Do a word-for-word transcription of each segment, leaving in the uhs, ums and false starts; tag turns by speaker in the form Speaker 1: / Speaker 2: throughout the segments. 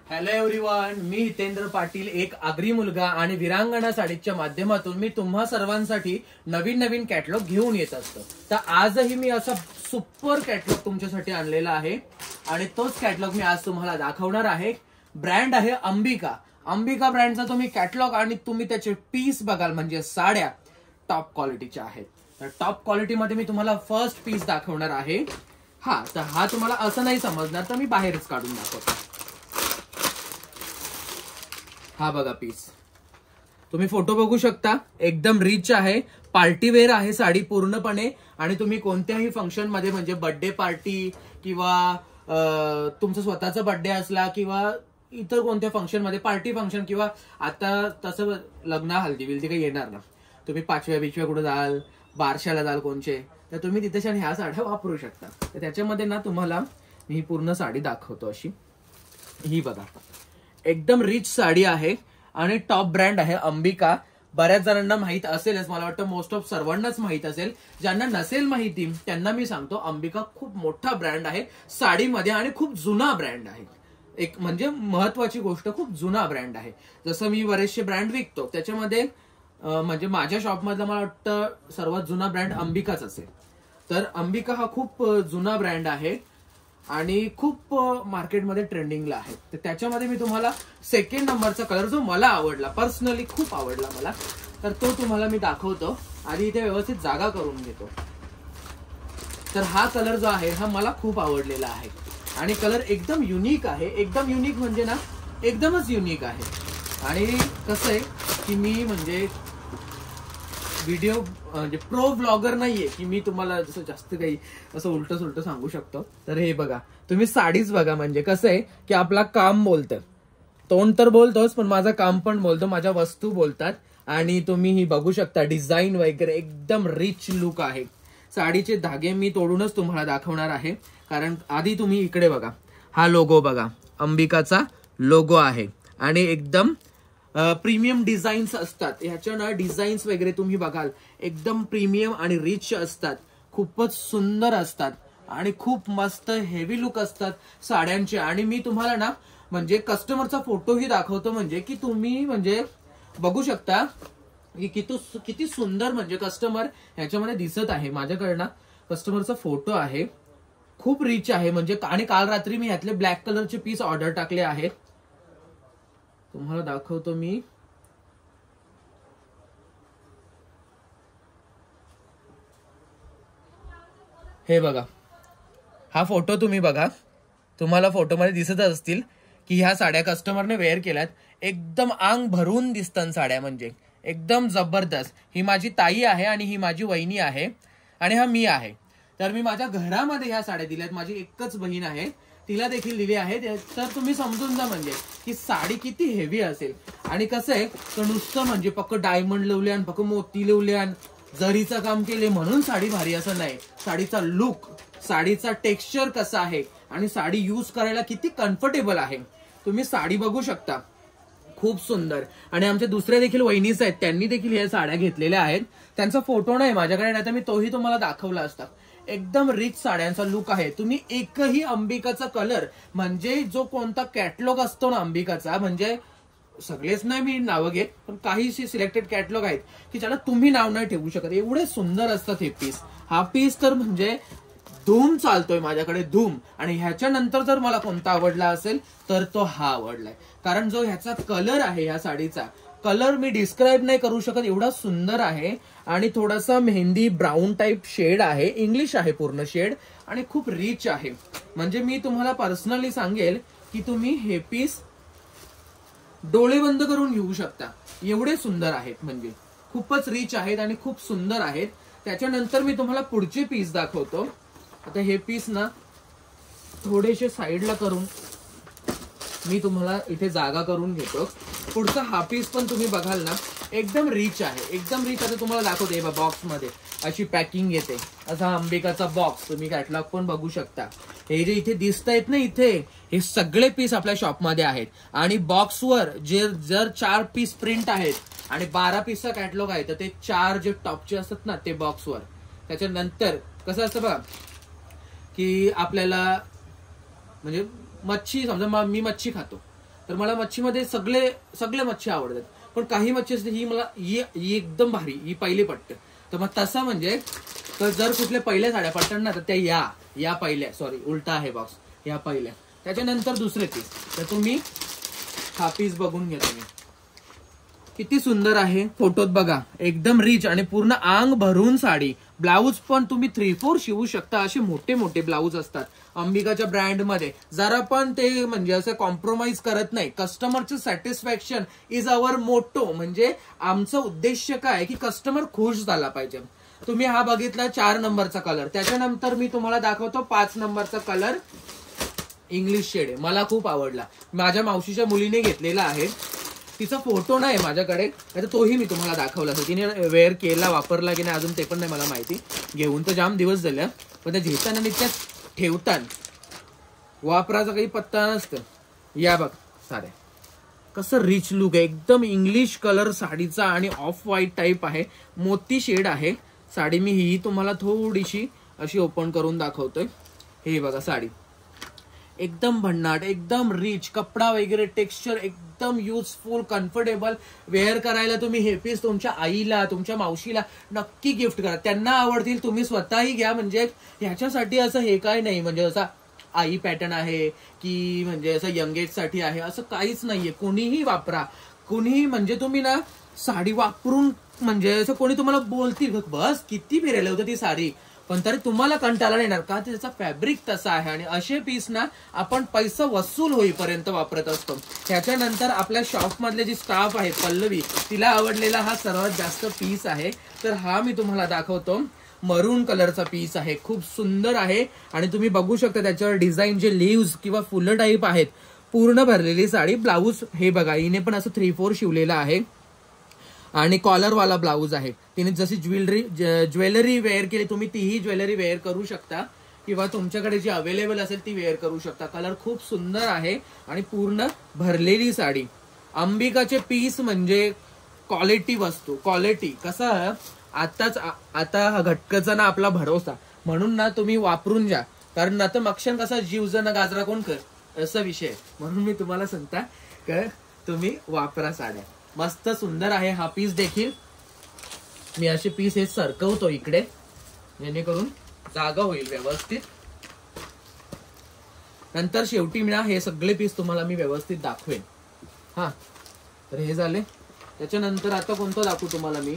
Speaker 1: Hello everyone, मी हितेंद्र पाटील, एक आगरी मुलगा आणि विरांगणा साडीच्या माध्यमातून मी तुम्हा सर्वांसाठी नवीन नवीन कॅटलॉग घेऊन येत असतो. तर आजही मी असा सुपर कॅटलॉग तुमच्यासाठी आणलेला आहे आणि तोच कॅटलॉग मी आज तुम्हाला दाखवणार आहे. ब्रँड आहे अंबिका. अंबिका ब्रँडचा तुम्ही कॅटलॉग आणि तुम्ही त्याचे पीस बघाल म्हणजे साड्या टॉप क्वालिटीच्या आहेत. तर टॉप क्वालिटीमध्ये मी तुम्हाला फर्स्ट पीस दाखवणार आहे. हा तर हा तुम्हाला असं नाही समजणार तर मी बाहेरच काढून दाखवतो. हा बघा पीस, तुम्ही फोटो बघू शकता, एकदम रिच आहे, पार्टीवेअर आहे साडी पूर्णपणे. आणि तुम्ही कोणत्याही फंक्शन मध्ये म्हणजे बर्थडे पार्टी किंवा तुमचा स्वतःचा बर्थडे असला किंवा इतर कोणत्या फंक्शन मध्ये, पार्टी फंक्शन किंवा आता तसं लग्न हल्दी बिलदी काही येणार ना, तुम्ही पाचव्या बिचव्या कुठे जाल, बारशाला जाल कोणचे, तर तुम्ही तिथे ह्या साड्या वापरू शकता. तर त्याच्यामध्ये ना तुम्हाला मी पूर्ण साडी दाखवतो. अशी ही बघा, एकदम रिच साडी आहे आणि टॉप ब्रँड आहे अंबिका. बऱ्याच जणांना माहित असेलच, मला वाटतं मोस्ट ऑफ सर्वांनाच माहित असेल. ज्यांना नसेल माहिती त्यांना मी सांगतो, अंबिका खूप मोठा ब्रँड आहे साडीमध्ये आणि खूप जुना ब्रँड आहे. एक म्हणजे महत्वाची गोष्ट, खूप जुना ब्रँड आहे. जसं मी बरेचसे ब्रँड विकतो त्याच्यामध्ये म्हणजे माझ्या शॉपमधला मला वाटतं सर्वात जुना ब्रँड अंबिकाच असेल. तर अंबिका हा खूप जुना ब्रँड आहे आणि खूप मार्केटमध्ये ट्रेंडिंगला आहे. तर त्याच्यामध्ये मी तुम्हाला सेकंड नंबरचा कलर जो मला आवडला, पर्सनली खूप आवडला मला, तर तो तुम्हाला मी दाखवतो. आधी इथे व्यवस्थित जागा करून घेतो. तर हा कलर जो आहे हा मला खूप आवडलेला आहे आणि कलर एकदम युनिक आहे. एकदम युनिक म्हणजे ना एकदमच युनिक आहे. आणि कसं आहे की मी म्हणजे व्हिडिओ म्हणजे प्रो ब्लॉगर नाहीये की मी तुम्हाला जसं जास्त काही असं उलट सुलट सांगू शकतो. तर हे बघा, तुम्ही साडीच बघा. म्हणजे कसं आहे की आपला काम बोलतं, तोंड तर बोलतोच पण माझं काम पण बोलतो, माझ्या वस्तू बोलतात. आणि तुम्ही ही बघू शकता डिझाईन वगैरे एकदम रिच लुक आहे. साडीचे धागे मी तोडूनच तुम्हाला दाखवणार आहे, कारण आधी तुम्ही इकडे बघा, हा लोगो बघा, अंबिकाचा लोगो आहे आणि एकदम प्रीमियम डिझाईन्स असतात. ह्याच्या ना डिझाईन्स वगैरे तुम्ही बघाल एकदम प्रीमियम आणि रिच असतात, खूपच सुंदर असतात आणि खूप मस्त हेवी लुक असतात साड्यांचे. आणि मी तुम्हाला ना म्हणजे कस्टमरचा फोटोही दाखवतो, म्हणजे की तुम्ही म्हणजे बघू शकता की किती किती सुंदर म्हणजे कस्टमर ह्याच्यामध्ये दिसत आहे. माझ्याकडनं कस्टमरचा फोटो आहे, खूप रिच आहे म्हणजे. आणि काल रात्री मी ह्यातले ब्लॅक कलरचे पीस ऑर्डर टाकले आहेत, तुम्हाला दाखवतो मी. हे बघा, हा फोटो तुम्ही बघा, तुम्हाला फोटोमध्ये दिसत असतील की ह्या साड्या कस्टमरने वेअर केल्यात. एकदम आंग भरून दिसतात साड्या, म्हणजे एकदम जबरदस्त. ही माझी ताई आहे आणि ही माझी वहिनी आहे आणि हा मी आहे. तर मी माझ्या घरामध्ये ह्या साड्या दिल्यात. माझी एकच बहीण आहे, तिला देखील दिली आहे. तर तुम्ही समजून जा म्हणजे की साडी किती हेवी असेल. आणि कसं आहे तर नुसतं म्हणजे फक्त डायमंड लावल्यान, फक्त मोती लावल्यान, जरीचं काम केले म्हणून साडी भारी असं नाही. साडीचा लुक, साडीचा टेक्स्चर कसा आहे आणि साडी यूज करायला किती कम्फर्टेबल आहे, तुम्ही साडी बघू शकता, खूप सुंदर. आणि आमच्या दुसऱ्या देखील वहिनीच आहेत, त्यांनी देखील ह्या साड्या घेतलेल्या आहेत. त्यांचा फोटो नाही माझ्याकडे, नाही तर मी तोही तुम्हाला दाखवला असता. एकदम रिच साड्यांचा लुक आहे. तुम्ही एकही अंबिकाचा कलर म्हणजे जो कोणता कॅटलॉग असतो ना अंबिकाचा, म्हणजे सगळेच नाही मी नावं घेत, पण काही सिलेक्टेड कॅटलॉग आहेत की ज्याला तुम्ही नाव नाही ठेवू शकत, एवढे सुंदर असतात हे पीस. हा पीस तर म्हणजे धूम चालतोय माझ्याकडे, धूम. आणि ह्याच्या नंतर जर मला कोणता आवडला असेल तर तो हा आवडलाय, कारण जो ह्याचा कलर आहे, ह्या साडीचा कलर मी डिस्क्राईब नाही करू शकत, एवढा सुंदर आहे. आणि थोडासा मेहंदी ब्राऊन टाईप शेड आहे, इंग्लिश आहे पूर्ण शेड आणि खूप रिच आहे. म्हणजे मी तुम्हाला पर्सनली सांगेल की तुम्ही हे पीस डोळे बंद करून घेऊ शकता, एवढे सुंदर आहेत. म्हणजे खूपच रिच आहेत आणि खूप सुंदर आहेत. त्याच्यानंतर मी तुम्हाला पुढचे पीस दाखवतो. आता हे पीस ना थोडेसे साईडला करून मी तुम्हाला इथे जागा करून घेतो. पुढचा हा पीस पण तुम्ही बघाल ना एकदम रिच आहे, एकदम रिच. आता तुम्हाला दाखवते बॉक्स मध्ये अशी पॅकिंग येते, असा अंबिकाचा बॉक्स. तुम्ही कॅटलॉग पण बघू शकता. हे जे इथे दिसत आहेत ना, इथे हे सगळे पीस आपल्या शॉपमध्ये आहेत. आणि बॉक्सवर जे जर चार पीस प्रिंट आहेत आणि बारा पीसचा कॅटलॉग आहे, तर ते चार जे टॉपचे असतात ना ते बॉक्सवर. त्याच्यानंतर कसं असतं बघा की आपल्याला म्हणजे मच्छी, समजा मी मच्छी खातो तर मला मच्छीमध्ये सगळे सगळे मच्छी आवडतात, पण काही मच्छी असते ही मला ही ही एकदम भारी, ही पहिली पटते. तर मग तसं म्हणजे तर जर कुठल्या पहिल्या साड्या पटतात ना तर त्या या या पहिल्या सॉरी उलटा आहे बॉक्स, या पहिल्या, त्याच्यानंतर दुसरे पीस. तर तुम्ही हा पीस बघून घ्या तुम्ही किती सुंदर आहे, फोटोत बघा एकदम रिच आणि पूर्ण आंग भरून साडी. ब्लाऊज पण तुम्ही थ्री फोर शिवू शकता, असे मोठे मोठे ब्लाऊज असतात अंबिकाच्या ब्रँड मध्ये. जरा पण ते म्हणजे असं कॉम्प्रोमाइज करत नाही. कस्टमरचं सॅटिस्फॅक्शन इज अवर मोटो, म्हणजे आमचं उद्देश काय की कस्टमर खुश झाला पाहिजे. तुम्ही हा बघितला चार नंबरचा कलर, त्याच्यानंतर मी तुम्हाला दाखवतो पाच नंबरचा कलर, इंग्लिश शेड आहे, मला खूप आवडला. माझ्या मावशीच्या मुलीने घेतलेला आहे, तिचा फोटो नाही माझ्याकडे, तर तोही मी तुम्हाला दाखवला. तिने वेअर केला, वापरला की नाही अजून ते पण नाही मला माहिती. घेऊन तर जाम दिवस झाले, पण त्या घेताना आणि त्या ठेवताना वापराचा काही पत्ता नसतं. या बघ साड्या कसं रिच लुक आहे, एकदम इंग्लिश कलर साडीचा आणि ऑफ व्हाईट टाईप आहे, मोती शेड आहे साडी. मी ही तुम्हाला थोडीशी अशी ओपन करून दाखवतोय. हे बघा साडी एकदम भन्नाट, एकदम रिच, कपडा वगैरे टेक्स्चर एकदम युजफुल, कम्फर्टेबल. वेअर करायला तुम्ही हे पीस तुमच्या आईला, तुमच्या मावशीला नक्की गिफ्ट करा, त्यांना आवडतील. तुम्ही स्वतःही घ्या, म्हणजे ह्याच्यासाठी असं हे काय नाही म्हणजे असा आई पॅटर्न आहे की म्हणजे असं यंग एज साठी आहे असं काहीच नाहीये. कोणीही वापरा, कोणीही म्हणजे तुम्ही ना साडी वापरून म्हणजे असं कोणी तुम्हाला बोलतील बस किती फिरायला होतं ती साडी, पण तरी तुम्हाला कंटाळा येणार का, त्याचा फॅब्रिक तसा आहे. आणि असे पीस ना आपण पैसा वसूल होईपर्यंत वापरत असतो. त्याच्यानंतर आपल्या शॉप मधले जी स्टाफ आहे पल्लवी, तिला आवडलेला हा सर्वात जास्त पीस आहे. तर हा मी तुम्हाला दाखवतो, मरून कलरचा पीस आहे, खूप सुंदर आहे. आणि तुम्ही बघू शकता त्याच्यावर डिझाईन जे लीव्स किंवा फुलं टाईप आहेत, पूर्ण भरलेली साडी. ब्लाऊज हे बघा, हिने पण असं थ्री फोर शिवलेला आहे आणि कॉलरवाला ब्लाऊज आहे. तिने जशी ज्वेलरी ज्वेलरी वेअर केली, तुम्ही तीही ज्वेलरी वेअर करू शकता किंवा तुमच्याकडे जी अवेलेबल असेल ती वेअर करू शकता. कलर खूप सुंदर आहे आणि पूर्ण भरलेली साडी. अंबिकाचे पीस म्हणजे क्वालिटी वस्तू, क्वालिटी. कसं आताच आता हा घटकाचा ना आपला भरोसा, म्हणून ना तुम्ही वापरून जा, कारण आता मक्षण कसा जीव जण गाजरा कोण कर असा विषय. म्हणून मी तुम्हाला सांगता की तुम्ही वापरा साड्या, मस्त सुंदर आहे. हा पीस देखील मी असे पीस हे सरकवतो इकडे, जेणेकरून जागा होईल व्यवस्थित. नंतर शेवटी मी ना हे सगळे पीस तुम्हाला मी व्यवस्थित दाखवेन. हा तर हे झाले. त्याच्यानंतर आता कोणतं दाखवू तुम्हाला मी,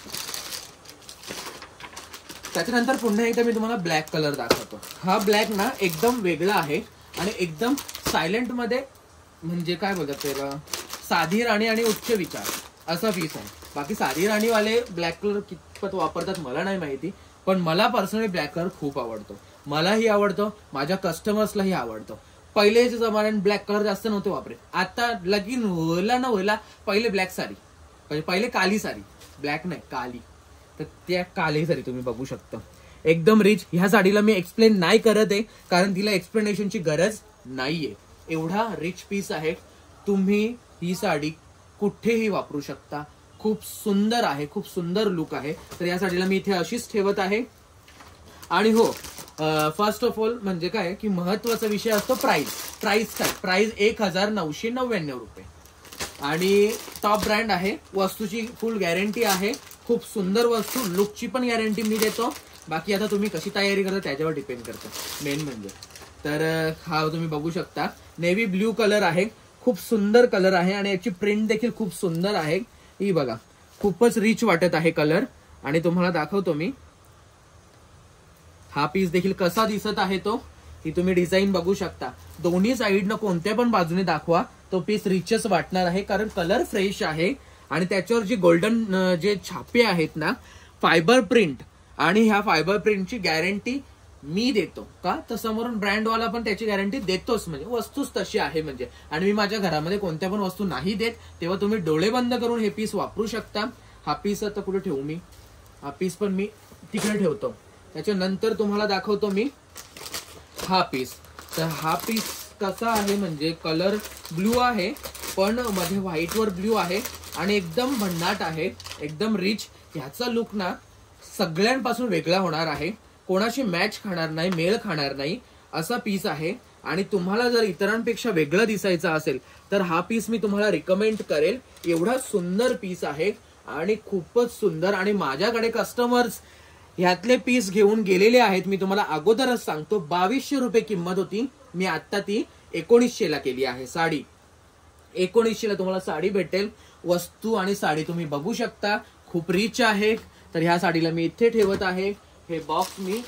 Speaker 1: त्याच्यानंतर पुन्हा एकदा मी तुम्हाला ब्लॅक कलर दाखवतो. हा ब्लॅक ना एकदम वेगळा आहे आणि एकदम सायलेंट मध्ये, म्हणजे काय बोलतात त्याला, साधी राणी आणि उच्च विचार असा पीस आहे. बाकी साधी राणीवाले ब्लॅक कलर कितपत वापरतात मला नाही माहिती, पण मला पर्सनली ब्लॅक कलर खूप आवडतो. मलाही आवडतो, माझ्या कस्टमर्सलाही आवडतो. पहिलेच्या जमान्यात ब्लॅक कलर जास्त नव्हते वापरे, आता लगीन होला ना होला पहिले ब्लॅक साडी, म्हणजे पहिले काली साडी, ब्लॅक नाही काली. तर त्या काली साडी तुम्ही बघू शकता, एकदम रिच. ह्या साडीला मी एक्सप्लेन नाही करत आहे, कारण तिला एक्सप्लेनेशनची गरज नाहीये. एवढा रिच पीस आहे, तुम्ही ही साडी कुठेही वापरू शकता. खूप सुंदर आहे, खूप सुंदर लुक आहे. तर या साडीला मी इथे अशीच ठेवत आहे. आणि हो, फर्स्ट ऑफ ऑल म्हणजे काय की महत्वाचा विषय असतो प्राइस. प्राइस काय, प्राइस एक हजार नऊशे नव्याण्णव रुपये आणि टॉप ब्रँड आहे. वस्तूची फुल गॅरंटी आहे, खूप सुंदर वस्तू, लुकची पण गॅरंटी मी देतो. बाकी आता तुम्ही कशी तयारी करता त्याच्यावर डिपेंड करतं मेन म्हणजे. तर हा तुम्ही बघू शकता, नेव्ही ब्ल्यू कलर आहे, खूप सुंदर कलर आहे आणि याची प्रिंट देखील खूप सुंदर आहे. ही बघा, खूपच रिच वाटत आहे कलर. आणि तुम्हाला दाखवतो मी हा पीस देखील कसा दिसत आहे तो. ही तुम्ही डिझाईन बघू शकता, दोन्ही साईडनं कोणत्या पण बाजूने दाखवा तो पीस रिचच वाटणार आहे, कारण कलर फ्रेश आहे. आणि त्याच्यावर जे गोल्डन जे छापे आहेत ना, फायबर प्रिंट, आणि ह्या फायबर प्रिंटची गॅरंटी मी देतो का, तर समोरून ब्रँडवाला पण त्याची गॅरंटी देतोच, म्हणजे वस्तूच तशी आहे म्हणजे. आणि मी माझ्या घरामध्ये कोणत्या पण वस्तू नाही देत, तेव्हा तुम्ही डोळे बंद करून हे पीस वापरू शकता. हा पीस आता कुठे ठेवू मी, हा पीस पण मी तिकडे ठेवतो. त्याच्यानंतर तुम्हाला दाखवतो मी हा पीस. तर हा पीस कसा आहे म्हणजे कलर ब्ल्यू आहे, पण मध्ये व्हाईट वर ब्ल्यू आहे आणि एकदम भन्नाट आहे, एकदम रिच. ह्याचा लुक ना सगळ्यांपासून वेगळा होणार आहे, कोणाशी मॅच खाणार नाही, मेळ खाणार नाही असा पीस आहे. आणि तुम्हाला जर इतरांपेक्षा वेगळं दिसायचं असेल तर हा पीस मी तुम्हाला रिकमेंड करेल. एवढा सुंदर पीस आहे आणि खूपच सुंदर. आणि माझ्याकडे कस्टमर्स ह्यातले पीस घेऊन गेलेले आहेत. मी तुम्हाला अगोदरच सांगतो, बावीसशे रुपये किंमत होती, मी आता ती एकोणीसशे ला केली आहे. साडी एकोणीसशे ला तुम्हाला साडी भेटेल. वस्तू आणि साडी तुम्ही बघू शकता, खूप रिच आहे. तर ह्या साडीला मी इथे ठेवत आहे. हे बॉक्स मी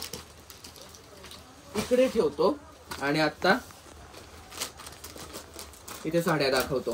Speaker 1: इकडे ठेवतो आणि आता इथे साड्या दाखवतो.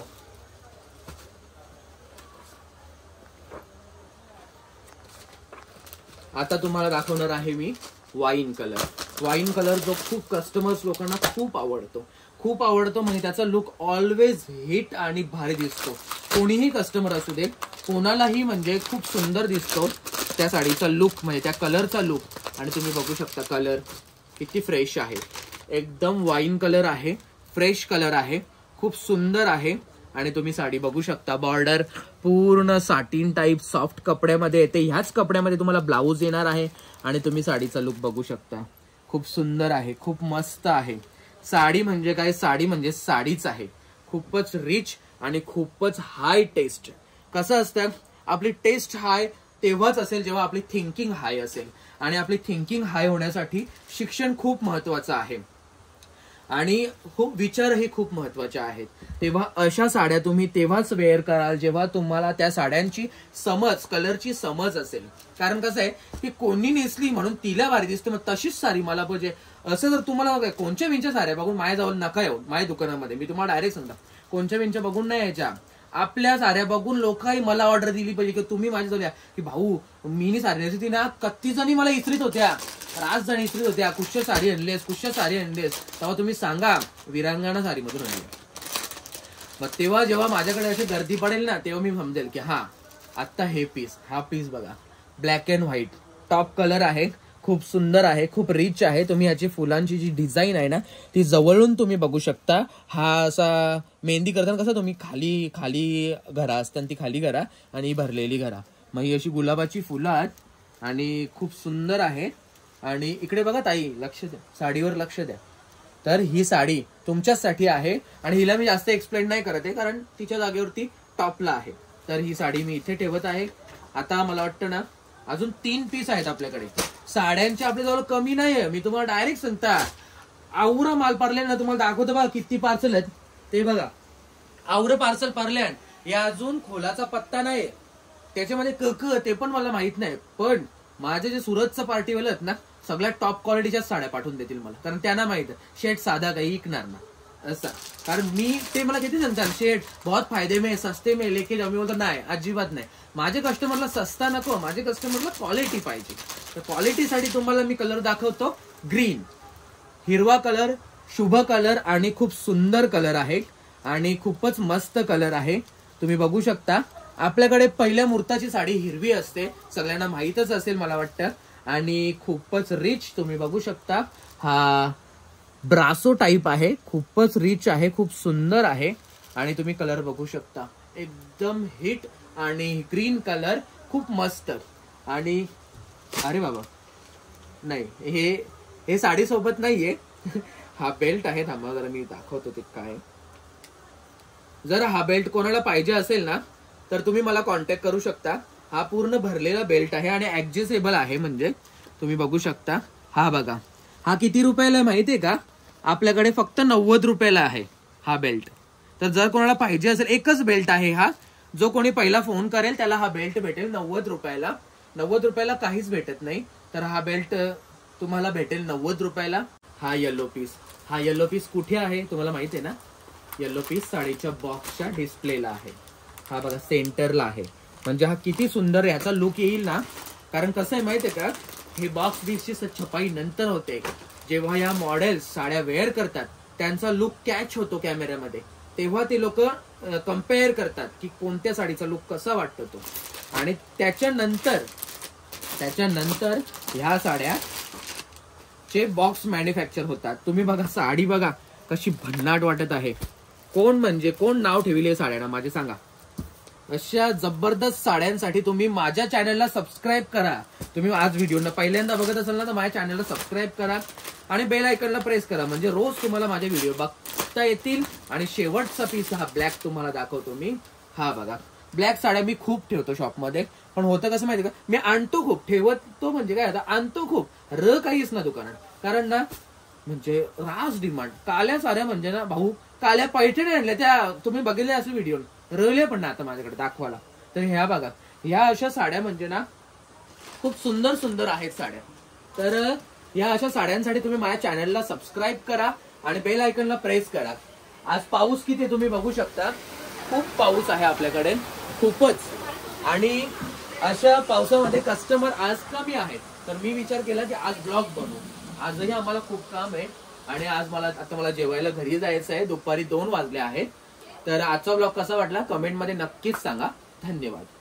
Speaker 1: आता तुम्हाला दाखवणार आहे मी वाईन कलर. वाईन कलर जो खूप कस्टमर्स लोकांना खूप आवडतो, खूप आवडतो म्हणजे त्याचा लुक ऑलवेज हिट आणि भारी दिसतो. कोणीही कस्टमर असू दे, कोणालाही म्हणजे खूप सुंदर दिसतो त्या साडीचा लुक, म्हणजे त्या कलरचा लुक. आणि तुम्ही बघू शकता कलर किती फ्रेश आहे, एकदम वाईन कलर आहे, फ्रेश कलर आहे, खूप सुंदर आहे. आणि तुम्ही साडी बघू शकता, बॉर्डर पूर्ण साटिन टाईप सॉफ्ट कपड्यामध्ये येते. ह्याच कपड्यामध्ये तुम्हाला ब्लाऊज येणार आहे आणि तुम्ही साडीचा लुक बघू शकता, खूप सुंदर आहे, खूप मस्त आहे. साडी म्हणजे काय, साडी म्हणजे साडीच आहे. खूपच रिच आणि खूपच हाय टेस्ट. कसं असतं, आपली टेस्ट हाय तेव्हाच असेल जेव्हा आपली थिंकिंग हाय असेल. आणि आपली थिंकिंग हाय होण्यासाठी शिक्षण खूप महत्वाचं आहे आणि खूप विचारही खूप महत्वाचे आहेत. तेव्हा अशा साड्या तुम्ही तेव्हाच वेअर कराल जेव्हा तुम्हाला त्या साड्यांची समज, कलरची समज असेल. कारण कसं आहे की कोणी नेसली म्हणून तिला भारी दिसते, मग तशीच साडी मला पाहिजे असं जर तुम्हाला कोणच्या विंच्या साड्या बघून माझ्याजवळ नका येऊ. माझ्या दुकानामध्ये मी तुम्हाला डायरेक्ट सांगता, कोणच्या विंच्या बघून नाही यायच्या. आपल्या साड्या बघून लोकांनी मला ऑर्डर दिली पाहिजे की तुम्ही माझ्याजवळ या की भाऊ मी साडी नेसली ना, कत्ती जणी मला इस्त्रीत होत्या, राज जणी इस्त्रीत होत्या, कुठच्या साडी आणलेस, कुठच्या साडी आणलेस, तेव्हा तुम्ही सांगा विरांगणा साडीमधून आणली. मग तेव्हा जेव्हा माझ्याकडे अशी गर्दी पडेल ना, तेव्हा मी समजेल की हा आता हे पीस, हा पीस बघा, black and white top colour आहे, खूप सुंदर आहे, खूप रिच आहे. तुम्ही याची फुलांची जी डिझाईन आहे ना ती जवळून तुम्ही बघू शकता. हा असा मेहंदी करताना कसं तुम्ही खाली खाली घरा असताना ती खाली घरा आणि भरलेली घरा, मग ही अशी गुलाबाची फुलं आहेत आणि खूप सुंदर आहे. आणि इकडे बघा ताई, लक्ष द्या, साडीवर लक्ष द्या. तर ही साडी तुमच्यासाठी आहे आणि हिला मी जास्त एक्सप्लेन नाही करत आहे कारण तिच्या जागेवरती टॉपला आहे. तर ही साडी मी इथे ठेवत आहे. आता मला वाटतं ना अजून तीन पीस आहेत आपल्याकडे. साड्यांचे आपल्याजवळ कमी नाहीये, मी तुम्हाला डायरेक्ट सांगता. आवरा माल पारले ना, तुम्हाला दाखवतो बघा किती पार्सल आहेत ते बघा. आवरं पार्सल पारल्यान हे अजून खोलाचा पत्ता नाही, त्याच्यामध्ये कक ते पण मला माहित नाही. पण माझे जे सुरतचं पार्टीवाले आहेत ना, सगळ्यात टॉप क्वालिटीच्या साड्या पाठवून देतील मला, कारण त्यांना माहित आहे शेट साधा काही विकणार ना असं. कारण मी ते मला किती सांगतात, शेट बहुत फायदे में सस्ते में लेके जाऊ. मी बोलतो नाही, अजिबात नाही. माझे कस्टमरला सस्ता नको, माझे कस्टमरला क्वालिटी पाहिजे. तर क्वालिटीसाठी तुम्हाला मी कलर दाखवतो. ग्रीन, हिरवा कलर, शुभ कलर आणि खूप सुंदर कलर आहे आणि खूपच मस्त कलर आहे. तुम्ही बघू शकता, आपल्याकडे पहिल्या मुहूर्ताची साडी हिरवी असते, सगळ्यांना माहीतच असेल मला वाटतं. आणि खूपच रिच तुम्ही बघू शकता, हा ब्रासो टाईप आहे, खूपच रिच आहे, खूप सुंदर आहे. आणि तुम्ही कलर बघू शकता, एकदम हिट आणि ग्रीन कलर, खूप मस्त. आणि अरे बाबा नाही, हे हे साडी सोबत नाहीये, हा बेल्ट आहे. थांबा जरा मी दाखवतो ते काय. जर हा बेल्ट कोणाला पाहिजे असेल ना तर तुम्ही मला कॉन्टॅक्ट करू शकता. हा पूर्ण भरलेला बेल्ट आहे आणि ऍडजस्टेबल आहे, म्हणजे तुम्ही बघू शकता. हा बघा, हा किती रुपयाला आहे माहितीये का, आपल्याकडे फक्त नव्वद रुपयाला आहे हा बेल्ट. तर जर कोणाला पाहिजे असेल, एकच बेल्ट आहे हा, जो कोणी पहिला फोन करेल त्याला हा बेल्ट भेटेल नव्वद रुपयाला. नव्वद रुपयाला काहीच भेटत नाही, तर हा बेल्ट तुम्हाला भेटेल नव्वद रुपयाला. हा येलो पीस, हा येलो पीस कुठे आहे तुम्हाला माहिती आहे ना, येलो पीस साडीच्या बॉक्सच्या डिस्प्लेला आहे. हा बघा सेंटरला आहे, म्हणजे हा किती सुंदर याचा लुक येईल ना. कारण कसं आहे माहितीये का, हे बॉक्स पीसची छपाई नंतर होते, जेव्हा या मॉडेल्स साड्या वेअर करतात त्यांचा लुक कॅच होतो कॅमेऱ्यामध्ये, तेव्हा ते लोक कम्पेअर करतात की कोणत्या साडीचा लुक कसा वाटतो तो. आणि त्याच्यानंतर त्याच्यानंतर ह्या साड्या चे बॉक्स मॅन्युफॅक्चर होतात. तुम्ही बघा साडी बघा कशी भन्नाट वाटत आहे. कोण म्हणजे कोण नाव ठेवले साड्यांना माझे सांगा. अशा जबरदस्त साड्यांसाठी तुम्ही माझ्या चॅनलला सबस्क्राईब करा. तुम्ही आज व्हिडिओ पहिल्यांदा बघत असाल ना तर माझ्या चॅनलला सबस्क्राईब करा आणि बेल आयकॉनला प्रेस करा, म्हणजे रोज तुम्हाला माझे व्हिडिओ बघता येतील. आणि शेवटचा पीस हा ब्लॅक तुम्हाला दाखवतो मी. हा बघा, ब्लॅक साड्या मी खूप ठेवतो शॉपमध्ये, पण होतं कसं माहिती का, मी आणतो खूप, ठेवतो म्हणजे काय आता आणतो खूप, र काहीच ना दुकानात. कारण ना म्हणजे रास डिमांड काल्या साड्या, म्हणजे ना भाऊ काल्या पैठणी आणल्या त्या तुम्ही बघितले असेल व्हिडिओ, रले पण ना आता माझ्याकडे दाखवायला. तर ह्या बघा, ह्या अशा साड्या म्हणजे ना खूप सुंदर सुंदर आहेत साड्या. तर या अशा साड्यांसाठी तुम्ही माझ्या चॅनलला सबस्क्राईब करा आणि बेल आयकॉनला प्रेस करा. आज पाऊस किती तुम्ही बघू शकता, खूप पाऊस आहे आपल्याकडे, खूपच. आणि अशा पावसामध्ये कस्टमर आज कमी आहेत, तर मी विचार केला की आज ब्लॉग बनवू. आजही आम्हाला खूप काम आहे आणि आज मला आता मला जेवायला घरी जायचं आहे, दुपारी दोन वाजले आहेत. तर आजचा ब्लॉग कसा वाटला कमेंटमध्ये नक्कीच सांगा. धन्यवाद.